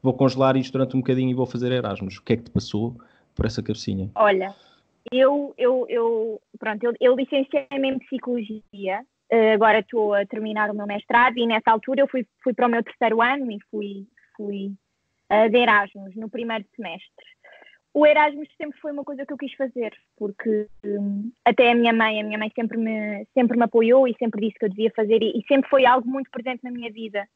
vou congelar isto durante um bocadinho e vou fazer Erasmus. O que é que te passou por essa cabecinha? Olha, eu licenciei-me em Psicologia, agora estou a terminar o meu mestrado e nessa altura eu fui para o meu terceiro ano e fui de Erasmus no primeiro semestre. O Erasmus sempre foi uma coisa que eu quis fazer, porque até a minha mãe sempre me apoiou e sempre disse que eu devia fazer e sempre foi algo muito presente na minha vida.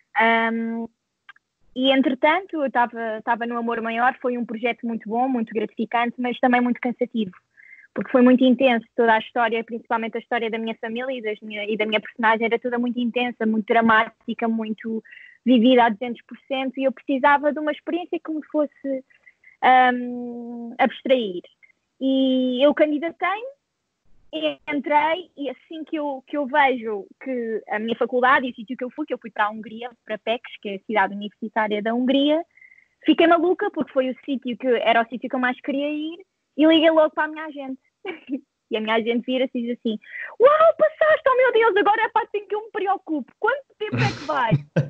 E entretanto, eu estava no Amor Maior, foi um projeto muito bom, muito gratificante, mas também muito cansativo, porque foi muito intenso, toda a história, principalmente a história da minha família e da minha personagem, era toda muito intensa, muito dramática, muito vivida a 200%, e eu precisava de uma experiência que me fosse abstrair. E eu candidatei-me, entrei, e assim que eu vejo que a minha faculdade e o sítio que eu fui para a Hungria, para Pécs, que é a cidade universitária da Hungria, fiquei maluca, porque foi era o sítio que eu mais queria ir, e liguei logo para a minha agente. E a minha agente vira-se e diz assim: uau, passaste, oh meu Deus, agora é para assim que eu me preocupo, quanto tempo é que vai?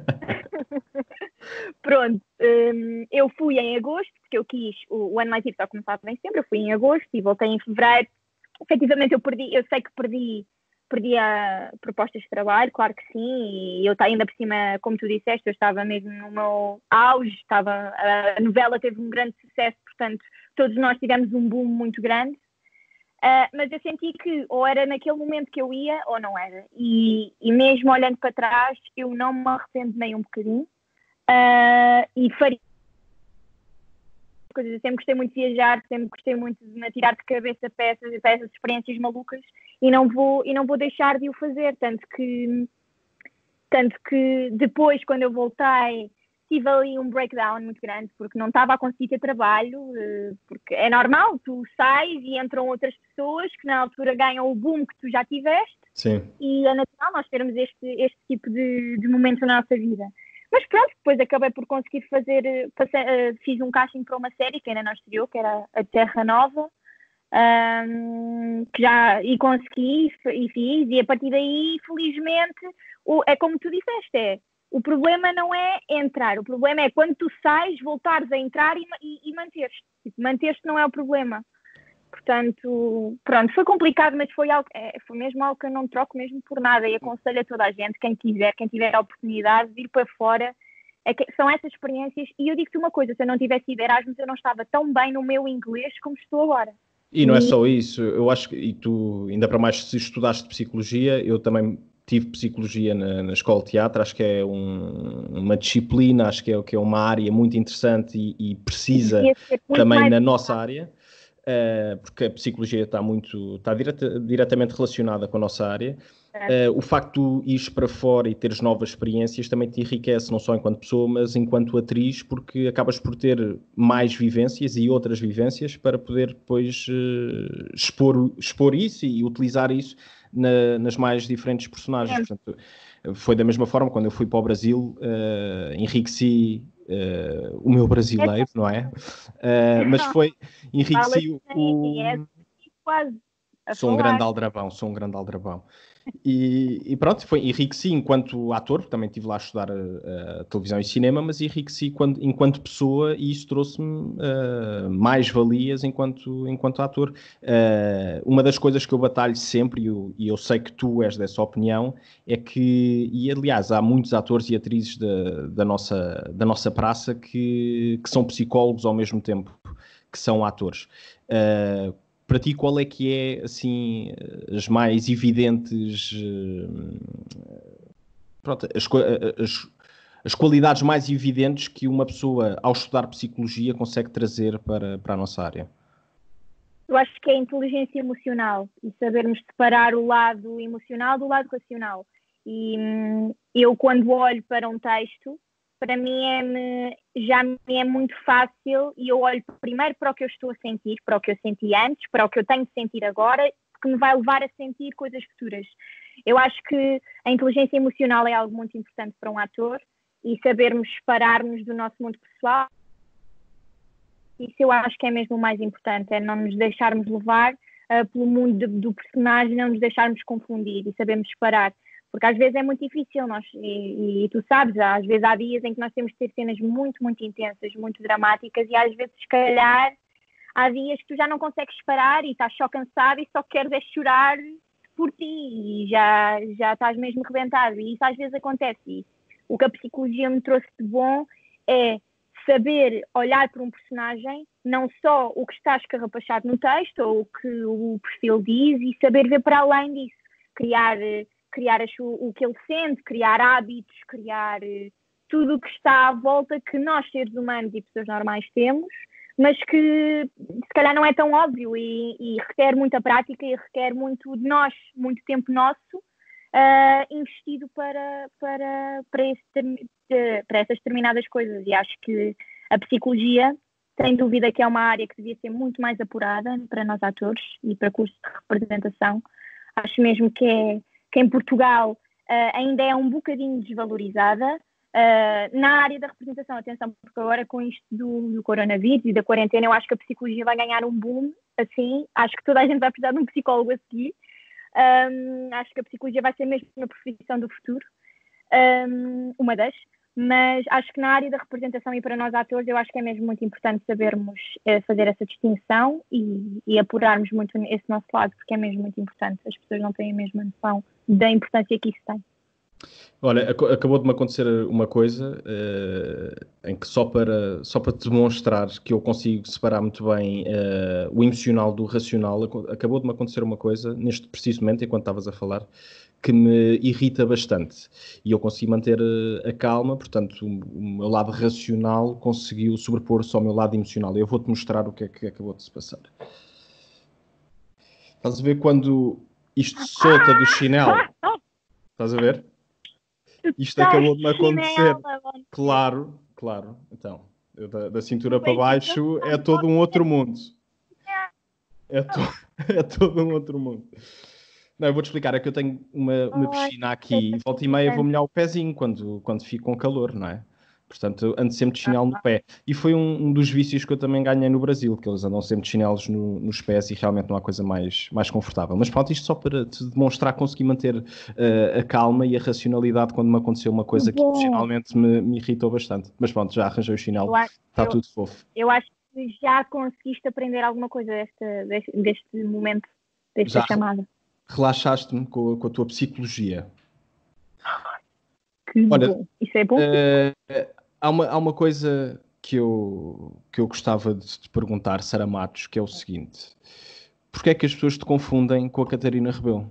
Pronto, eu fui em agosto, porque eu quis, o ano letivo só começava bem sempre, eu fui em agosto e voltei em fevereiro. Efetivamente eu sei que perdi a propostas de trabalho, claro que sim, e eu ainda por cima, como tu disseste, eu estava mesmo no meu auge, a novela teve um grande sucesso, portanto todos nós tivemos um boom muito grande, mas eu senti que ou era naquele momento que eu ia ou não era, e mesmo olhando para trás eu não me arrependo nem um bocadinho, e faria coisas. Eu sempre gostei muito de viajar, sempre gostei muito de me atirar de cabeça para essas experiências malucas e não vou deixar de o fazer, tanto que depois, quando eu voltei, tive ali um breakdown muito grande, porque não estava a conseguir ter trabalho, porque é normal, tu sais e entram outras pessoas que na altura ganham o boom que tu já tiveste. Sim. E é natural nós termos este tipo de momentos na nossa vida. Mas pronto, depois acabei por conseguir fiz um casting para uma série que ainda não estreou, que era a Terra Nova, e consegui e fiz, e a partir daí, felizmente, é como tu disseste, o problema não é entrar, o problema é quando tu sais, voltares a entrar e manter-te. Manter-te não é o problema. Portanto, pronto, foi complicado, mas foi mesmo algo que eu não troco mesmo por nada, e aconselho a toda a gente, quem tiver a oportunidade de ir para fora, são essas experiências. E eu digo-te uma coisa, se eu não tivesse ido Erasmus, eu não estava tão bem no meu inglês como estou agora. E não é só isso, eu acho que, e tu, ainda para mais, se estudaste Psicologia, eu também tive Psicologia na Escola de Teatro, acho que é uma disciplina, acho que é uma área muito interessante e precisa também na nossa área, porque a Psicologia está diretamente relacionada com a nossa área. O facto de ires para fora e teres novas experiências também te enriquece, não só enquanto pessoa, mas enquanto atriz, porque acabas por ter mais vivências e outras vivências para poder depois expor isso e utilizar isso nas mais diferentes personagens. Portanto, foi da mesma forma, quando eu fui para o Brasil, enriqueci o meu brasileiro, não é? Mas enriqueci quase. Sou um grande aldrabão. E pronto, enriqueci enquanto ator, também estive lá a estudar televisão e cinema, mas enriqueci enquanto pessoa, e isso trouxe-me mais valias enquanto ator. Uma das coisas que eu batalho sempre, e eu sei que tu és dessa opinião, é que, e aliás, há muitos atores e atrizes da nossa praça que são psicólogos ao mesmo tempo que são atores. Para ti, qual é que é, assim, as mais evidentes, pronto, as qualidades mais evidentes que uma pessoa, ao estudar Psicologia, consegue trazer para a nossa área? Eu acho que é a inteligência emocional e sabermos separar o lado emocional do lado racional. E eu, quando olho para um texto, para mim já me é muito fácil, e eu olho primeiro para o que eu estou a sentir, para o que eu senti antes, para o que eu tenho de sentir agora, que me vai levar a sentir coisas futuras. Eu acho que a inteligência emocional é algo muito importante para um ator, e sabermos separar-nos do nosso mundo pessoal, isso eu acho que é mesmo o mais importante, é não nos deixarmos levar pelo mundo do personagem, não nos deixarmos confundir e sabermos separar. Porque às vezes é muito difícil, e tu sabes, às vezes há dias em que nós temos de ter cenas muito, muito intensas, muito dramáticas, e às vezes, se calhar, há dias que tu já não consegues parar e estás só cansado e só queres é chorar por ti e já estás mesmo rebentado. E isso às vezes acontece. E o que a psicologia me trouxe de bom é saber olhar para um personagem, não só o que está escarrapachado no texto ou o que o perfil diz, e saber ver para além disso. Criar o que ele sente, criar hábitos, criar tudo o que está à volta que nós, seres humanos e pessoas normais, temos, mas que se calhar não é tão óbvio e requer muita prática e requer muito de nós, muito tempo nosso, investido para essas determinadas coisas. E acho que a psicologia, sem dúvida, que é uma área que devia ser muito mais apurada para nós atores e para cursos de representação. Acho mesmo que em Portugal ainda é um bocadinho desvalorizada. Na área da representação, atenção, porque agora com isto do coronavírus e da quarentena, eu acho que a psicologia vai ganhar um boom, assim, acho que toda a gente vai precisar de um psicólogo a seguir. Acho que a psicologia vai ser mesmo uma profissão do futuro, uma das, mas acho que na área da representação e para nós atores, eu acho que é mesmo muito importante sabermos fazer essa distinção e apurarmos muito esse nosso lado, porque é mesmo muito importante, as pessoas não têm a mesma noção da importância que isso tem. Olha, acabou de me acontecer uma coisa em que só para te demonstrar que eu consigo separar muito bem o emocional do racional, acabou de me acontecer uma coisa, neste preciso momento, enquanto estavas a falar, que me irrita bastante. E eu consegui manter a calma, portanto, o meu lado racional conseguiu sobrepor-se ao meu lado emocional. Eu vou-te mostrar o que é que acabou de se passar. Estás a ver quando isto solta do chinelo? Estás a ver? Isto acabou de me acontecer. Claro. Então, da cintura para baixo é todo um outro mundo. É todo um outro mundo. Não, eu vou-te explicar. É que eu tenho uma piscina aqui e volta e meia vou molhar o pezinho quando fico com calor, não é? Portanto, ando sempre de chinelo no pé. E foi um dos vícios que eu também ganhei no Brasil, que eles andam sempre de chinelos nos pés e realmente não há coisa mais confortável. Mas pronto, isto só para te demonstrar que consegui manter a calma e a racionalidade quando me aconteceu uma coisa que emocionalmente me irritou bastante. Mas pronto, já arranjei o chinelo, está tudo fofo. Eu acho que já conseguiste aprender alguma coisa deste momento, desta chamada. Relaxaste-me com a tua psicologia. Que olha, bom. Isso é bom? Há uma coisa que eu gostava de te perguntar, Sara Matos, que é o seguinte. Porquê é que as pessoas te confundem com a Catarina Rebelo?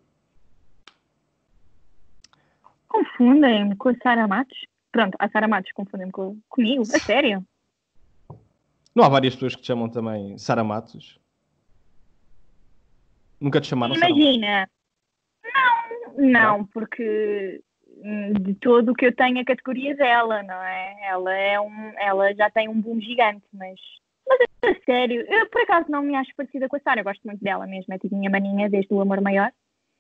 Confundem com a Sara Matos? Pronto, a Sara Matos confundem comigo? A sério? Não há várias pessoas que te chamam também Sara Matos? Nunca te chamaram Sara Matos? Imagina. Não, porque de todo o que eu tenho a categoria dela, não é? Ela já tem um boom gigante, mas a sério, eu por acaso não me acho parecida com a Sara, eu gosto muito dela mesmo, é tipo minha maninha desde o Amor Maior.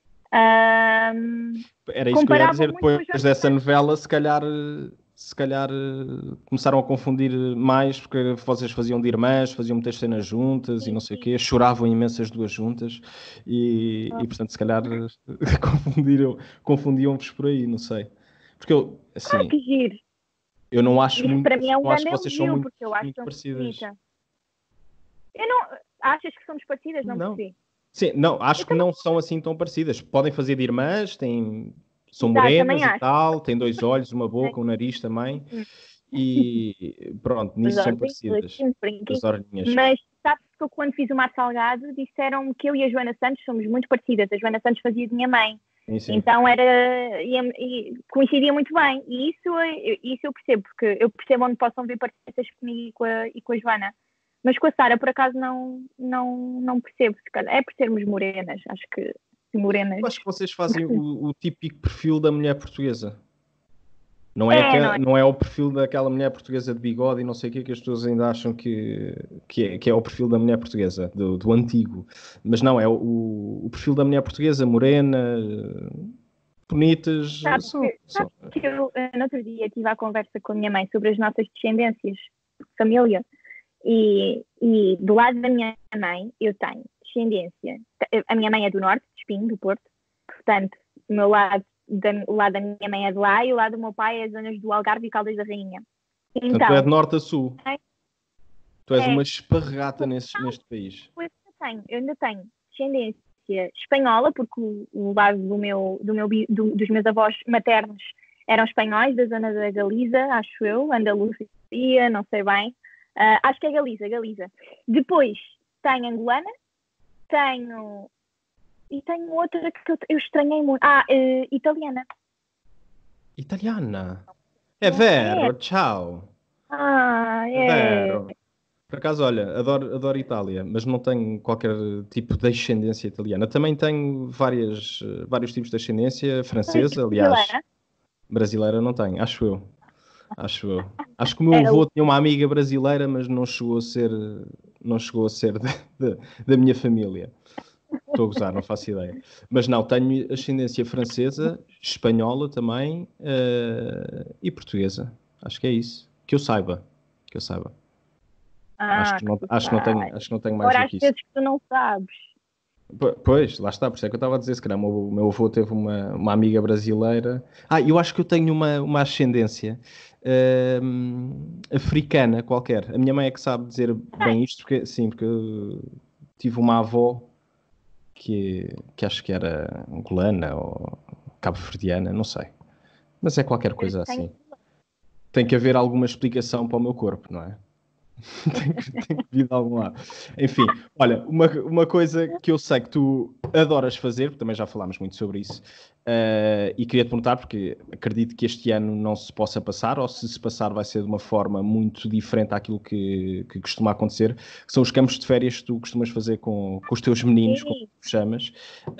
Era isso que eu ia dizer, depois dessa novela, se calhar começaram a confundir mais, porque vocês faziam de irmãs, faziam muitas cenas juntas e não sei o quê, choravam imensas duas juntas e portanto, se calhar confundiam-vos por aí, não sei. Porque eu, assim, que giro. Eu não acho isso muito, para mim é um eu acho que vocês são muito parecidas. Bonita. Eu não... Achas que somos parecidas? Não percebi. Sim, não, acho que não são assim tão parecidas. Podem fazer de irmãs, são morenas e tal, têm dois olhos, uma boca, um nariz também. E pronto, nisso são parecidas. As orelhinhas. Mas sabes que eu, quando fiz o Mar Salgado, disseram que eu e a Joana Santos somos muito parecidas. A Joana Santos fazia de minha mãe. Sim. Então e coincidia muito bem. E isso eu percebo, porque eu percebo onde possam ver parecidas comigo e com a Joana. Mas com a Sara, por acaso, não percebo. É por sermos morenas. Acho que morenas... Eu acho que vocês fazem o típico perfil da mulher portuguesa. Não é o perfil daquela mulher portuguesa de bigode e não sei o que as pessoas ainda acham que é o perfil da mulher portuguesa, do antigo. Mas não, é o perfil da mulher portuguesa, morena, bonitas. Sabes que eu, no outro dia, tive a conversa com a minha mãe sobre as nossas descendências, família. E do lado da minha mãe, eu tenho descendência. A minha mãe é do norte, de Espinho, do Porto. Portanto, do meu lado, o lado da minha mãe é de lá e o lado do meu pai é as zonas do Algarve e Caldas da Rainha. Então, tu é de norte a sul. Tu és é, uma esparregata neste país. Eu ainda tenho descendência espanhola, porque o lado dos meus avós maternos eram espanhóis, da zona da Galiza, acho eu, Andaluzia, não sei bem. Acho que é Galiza. Depois tenho angolana, tenho outra que eu estranhei muito. Italiana. Italiana? É vero, tchau. É. Vero. Por acaso, olha, adoro Itália, mas não tenho qualquer tipo de ascendência italiana. Também tenho vários tipos de ascendência francesa, aliás. Brasileira não tenho, acho eu. Acho que o meu avô tinha uma amiga brasileira, mas não chegou a ser da minha família. Estou a gozar, não faço ideia. Mas não, tenho ascendência francesa, espanhola também e portuguesa. Acho que é isso. Que eu saiba. Acho que não tenho mais do que isso. Às vezes que tu não sabes. Pois, lá está, por isso é que eu estava a dizer, se calhar o meu avô teve uma amiga brasileira. Eu acho que eu tenho uma ascendência africana qualquer. A minha mãe é que sabe dizer bem isto, porque eu tive uma avó que acho que era angolana ou cabo-verdiana, não sei. Mas é qualquer coisa assim. Tem que haver alguma explicação para o meu corpo, não é? tem que vir de algum lado. Enfim, olha, uma coisa que eu sei que tu adoras fazer, porque também já falámos muito sobre isso, e queria te perguntar, porque acredito que este ano não se possa passar, ou se passar vai ser de uma forma muito diferente àquilo que costuma acontecer, que são os campos de férias que tu costumas fazer com os teus meninos, como tu chamas,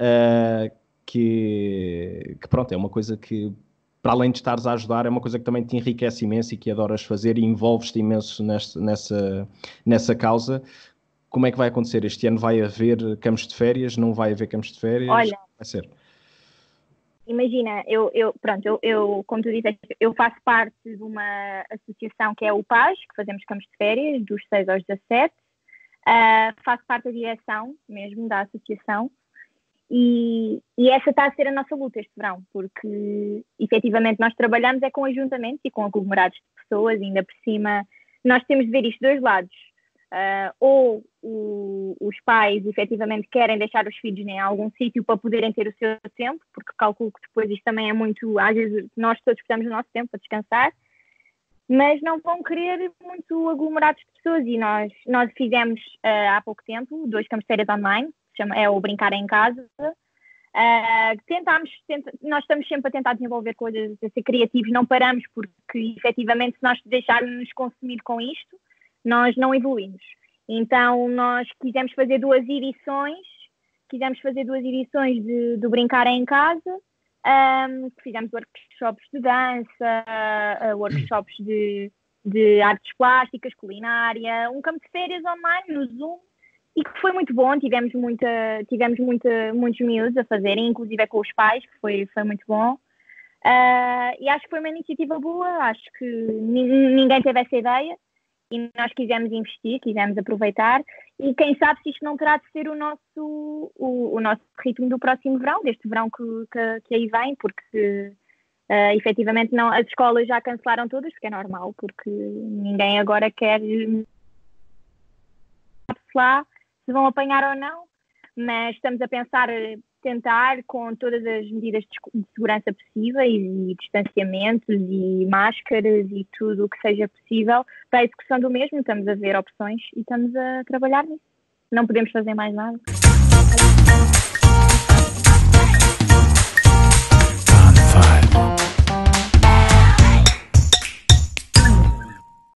que pronto, é uma coisa que, para além de estares a ajudar, é uma coisa que também te enriquece imenso e que adoras fazer e envolves-te imenso nessa causa. Como é que vai acontecer? Este ano vai haver campos de férias? Não vai haver campos de férias? Olha, vai ser? Imagina, eu, como tu disseste, eu faço parte de uma associação que é o PAS, que fazemos campos de férias, dos 6 aos 17. Faço parte da direção mesmo da associação. E essa está a ser a nossa luta este verão, porque efetivamente nós trabalhamos com ajuntamentos e com aglomerados de pessoas, e ainda por cima nós temos de ver isto dos lados. Ou os pais efetivamente querem deixar os filhos em algum sítio para poderem ter o seu tempo, porque calculo que depois isto também é muito, às vezes nós todos precisamos do nosso tempo para descansar, mas não vão querer muito aglomerados de pessoas, e nós fizemos há pouco tempo 2 campos de férias online, é o Brincar em Casa. Nós estamos sempre a tentar desenvolver coisas, a ser criativos, não paramos, porque efetivamente se nós deixarmos consumir com isto, nós não evoluímos. Então nós quisemos fazer 2 edições do Brincar em Casa, fizemos workshops de dança, workshops de artes plásticas, culinária, um campo de férias online no Zoom, e que foi muito bom. Tivemos muitos miúdos a fazerem, inclusive com os pais, que foi muito bom. E acho que foi uma iniciativa boa, acho que ninguém teve essa ideia e nós quisemos investir, quisemos aproveitar, e quem sabe se isto não terá de ser o nosso ritmo do próximo verão, deste verão que aí vem, porque efetivamente não, as escolas já cancelaram todas, porque é normal, porque ninguém agora quer lá se vão apanhar ou não, mas estamos a tentar com todas as medidas de segurança possíveis e distanciamentos e máscaras e tudo o que seja possível para a execução do mesmo. Estamos a ver opções e estamos a trabalhar nisso. Não podemos fazer mais nada.